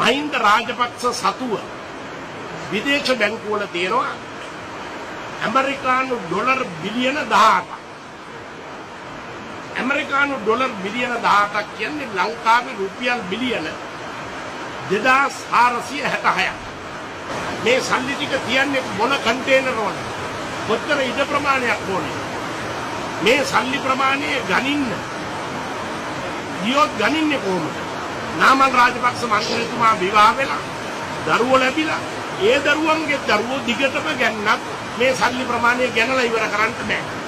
මහින්ද රාජපක්ෂ සතුව විදේශ බැංකුවල තියෙනවා ඇමරිකානු ඩොලර් බිලියන 18ක්. ඇමරිකානු ඩොලර් බිලියන 18ක් කියන්නේ ලංකාවේ රුපියල් බිලියන 2466ක්. මේ සල්ලි ටික තියන්නේ මොන කන්ටේනර් වල? කොතර ඉඩ ප්‍රමාණයක් ඕනේ? මේ සල්ලි ප්‍රමාණය ගනින්න ගියොත් ගනින්නේ කොහොමද? නාමල් රාජපක්ෂ මන්ත්‍රීතුමා විවාහ වෙලා දරුවෝ ලැබිලා ඒ දරුවන්ගේ දරුවෝ දිගටම ගන්නත් මේ සල්ලි ප්‍රමාණය ගැනලා ඉවර කරන්න බෑ.